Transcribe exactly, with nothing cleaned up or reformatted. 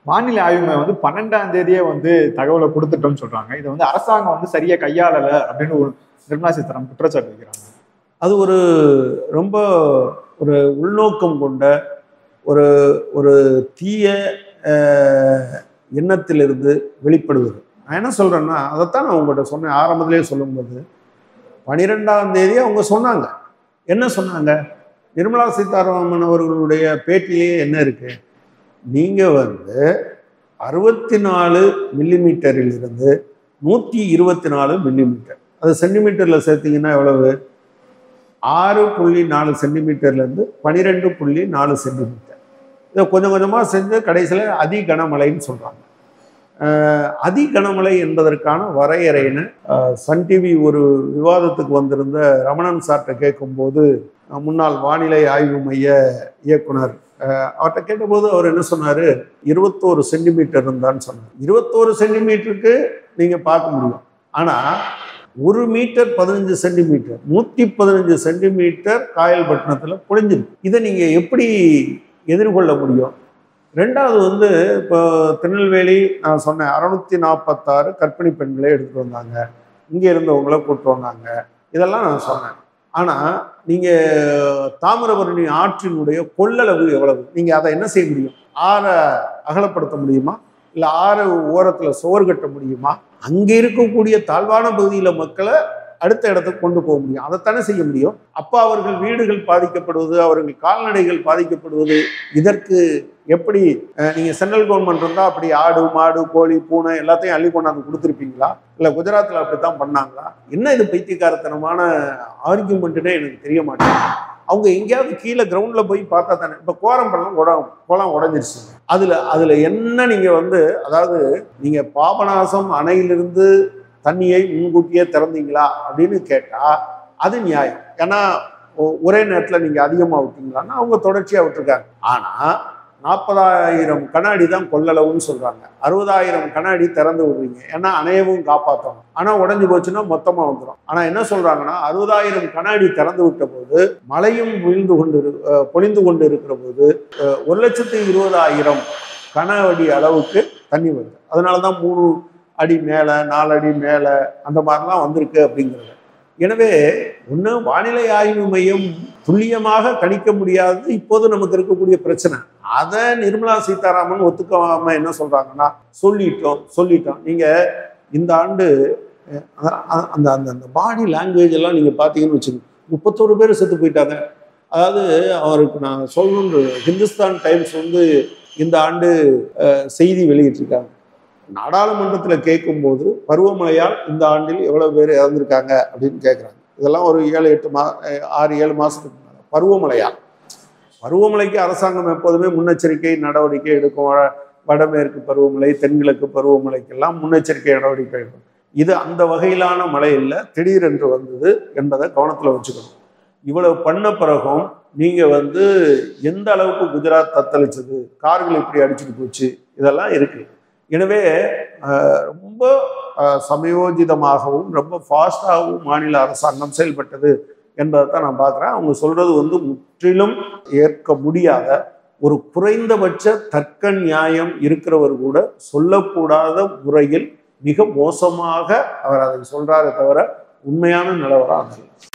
வானிலை ஆய்வு மையம் வந்து பன்னெண்டாம் தேதியே வந்து தகவலை கொடுத்துட்டோம்னு சொல்றாங்க. இதை வந்து அரசாங்கம் வந்து சரியா கையாளல அப்படின்னு ஒரு நிர்மலா சீதாராமன் குற்றச்சாட்டு வைக்கிறாங்க. அது ஒரு ரொம்ப ஒரு உள்நோக்கம் கொண்ட ஒரு ஒரு தீய எண்ணத்திலிருந்து வெளிப்படுவது. நான் என்ன சொல்றேன்னா, அதைத்தான் நான் உங்கள்கிட்ட சொன்னேன் ஆரம்பத்திலேயே சொல்லும்போது. பனிரெண்டாம் தேதி அவங்க சொன்னாங்க. என்ன சொன்னாங்க? நிர்மலா சீதாராமன் அவர்களுடைய பேட்டிலேயே என்ன இருக்கு? நீங்க வந்து அறுபத்தி நாலு மில்லிமீட்டரில் இருந்து நூத்தி இருபத்தி நாலு மில்லிமீட்டர், அது சென்டிமீட்டர்ல சேர்த்தீங்கன்னா எவ்வளவு? ஆறு புள்ளி நாலு சென்டிமீட்டர்ல இருந்து பனிரெண்டு புள்ளி நாலு சென்டிமீட்டர். இதை கொஞ்சம் கொஞ்சமா செஞ்சு கடைசியில் அதி கனமழைன்னு சொல்றாங்க. அதி கனமழை என்பதற்கான வரையறைன்னு சன் டிவி ஒரு விவாதத்துக்கு வந்திருந்த ரமணன் சார்ட்ட கேட்கும்போது, முன்னாள் வானிலை ஆய்வு மைய இயக்குனர் அவர்கிட்ட கேட்டபோது அவர் என்ன சொன்னாரு? இருபத்தோரு சென்டிமீட்டர் இருந்தான்னு சொன்னார். இருபத்தோரு சென்டிமீட்டருக்கு நீங்க பார்க்க முடியும். ஆனா ஒரு மீட்டர் பதினஞ்சு சென்டிமீட்டர், நூத்தி பதினஞ்சு சென்டிமீட்டர் காயல்பட்டினத்துல பொழிஞ்சிருக்கு. இதை நீங்க எப்படி எதிர்கொள்ள முடியும்? ரெண்டாவது வந்து இப்போ திருநெல்வேலி நான் சொன்னேன், அறுநூத்தி நாற்பத்தாறு கர்ப்பிணி பெண்களை எடுத்துட்டு வந்தாங்க, இங்கே இருந்தவங்கள கூப்பிட்டு வந்தாங்க, இதெல்லாம் நான் சொன்னேன். ஆனால் நீங்கள் தாமிரபரணி ஆற்றினுடைய கொள்ளளவு எவ்வளவு? நீங்கள் அதை என்ன செய்ய முடியும்? ஆறை அகலப்படுத்த முடியுமா? இல்லை ஆறு ஓரத்தில் சோறு கட்ட முடியுமா? அங்கே இருக்கக்கூடிய தாழ்வான பகுதியில் மக்களை அடுத்த இடத்துக்கு கொண்டு போக முடியும். அதைத்தானே செய்ய முடியும். அப்போ அவர்கள் வீடுகள் பாதிக்கப்படுவது, அவர்கள் கால்நடைகள் பாதிக்கப்படுவது, இதற்கு எப்படி நீங்கள் சென்ட்ரல் கவர்மெண்ட் இருந்தால் அப்படி ஆடு மாடு கோழி பூனை எல்லாத்தையும் அள்ளி கொண்டாந்து கொடுத்துருப்பீங்களா? இல்லை குஜராத்தில் அப்படித்தான் பண்ணாங்களா? என்ன இது பைத்தியக்காரத்தனமான ஆர்கியூமெண்ட்டுன்னே எனக்கு தெரிய மாட்டேங்குது. அவங்க எங்கேயாவது கீழே கிரவுண்டில் போய் பார்த்தா தானே. இப்போ கோரம்பள்ளம் உட குளம் உடஞ்சிருச்சு. அதில் அதில் என்ன நீங்கள் வந்து, அதாவது நீங்கள் பாபநாசம் அணையிலிருந்து தண்ணியை முன்கூட்டியே திறந்தீங்களா அப்படின்னு கேட்டால் அது நியாயம். ஏன்னா ஒரே நேரத்தில் நீங்கள் அதிகமாக விட்டீங்களான்னா அவங்க தொடர்ச்சியாக விட்டுருக்காங்க. ஆனால் நாற்பதாயிரம் கண்ணாடி தான் கொள்ளளவுன்னு சொல்கிறாங்க. அறுபதாயிரம் கண்ணாடி திறந்து விடுறீங்க, ஏன்னா அணையவும் காப்பாற்றணும். ஆனால் உடஞ்சி போச்சுன்னா மொத்தமாக வந்துடும். ஆனால் என்ன சொல்கிறாங்கன்னா, அறுபதாயிரம் கண்ணாடி திறந்து விட்ட போது மழையும் விழுந்து கொண்டு பொழிந்து கொண்டு இருக்கிற போது ஒரு லட்சத்து இருபதாயிரம் கன அடி அளவுக்கு தண்ணி வருது. அதனால தான் மூணு அடி மேலே நாலு அடி மேலே அந்த மாதிரிலாம் வந்திருக்கு அப்படிங்கிறது. எனவே ஒன்று வானிலை ஆய்வு மையம் துல்லியமாக கணிக்க முடியாது இப்போது நமக்கு இருக்கக்கூடிய பிரச்சனை. அதை நிர்மலா சீதாராமன் ஒத்துக்காம என்ன சொல்றாங்கன்னா, சொல்லிட்டோம் சொல்லிட்டோம். நீங்க இந்த ஆண்டு அந்த அந்த அந்த பாடி லாங்குவேஜ் எல்லாம் நீங்க பார்த்தீங்கன்னு வச்சுக்கோங்க, முப்பத்தோரு பேர் செத்து போயிட்டாங்க. அதாவது அவருக்கு நான் சொல்லணுன்ற ஹிந்துஸ்தான் டைம்ஸ் வந்து இந்த ஆண்டு செய்தி வெளியிட்டிருக்காங்க. நாடாளுமன்றத்தில் கேட்கும்போது பருவமழையால் இந்த ஆண்டில் எவ்வளவு பேர் இறந்துருக்காங்க அப்படின்னு கேட்குறாங்க. இதெல்லாம் ஒரு ஏழு எட்டு மா ஆறு ஏழு மாதத்துக்கு மேலே பருவமழையால். பருவமழைக்கு அரசாங்கம் எப்போதுமே முன்னெச்சரிக்கை நடவடிக்கை எடுக்கும். வடமேற்கு பருவமழை தென்கிழக்கு பருவமழைக்கெல்லாம் முன்னெச்சரிக்கை நடவடிக்கை எடுக்கும். இது அந்த வகையிலான மழை இல்லை, திடீரென்று வந்தது என்பதை கவனத்தில் வச்சுக்கணும். இவ்வளவு பண்ண பிறகும் நீங்கள் வந்து எந்த அளவுக்கு குஜராத் தத்தளிச்சது, கார்கள் இப்படி அடிச்சுட்டு போச்சு, இதெல்லாம் இருக்குது. எனவே ரொம்ப சமயோஜிதமாகவும் ரொம்ப ஃபாஸ்டாகவும் மாநில அரசாங்கம் செயல்பட்டது என்பதை தான் நான் பார்க்குறேன். அவங்க சொல்றது வந்து முற்றிலும் ஏற்க முடியாத ஒரு குறைந்தபட்ச தர்க்க நியாயம் இருக்கிறவர் கூட சொல்லக்கூடாத முறையில் மிக மோசமாக அவர் அதை சொல்றாரே தவிர உண்மையான நிலவரம்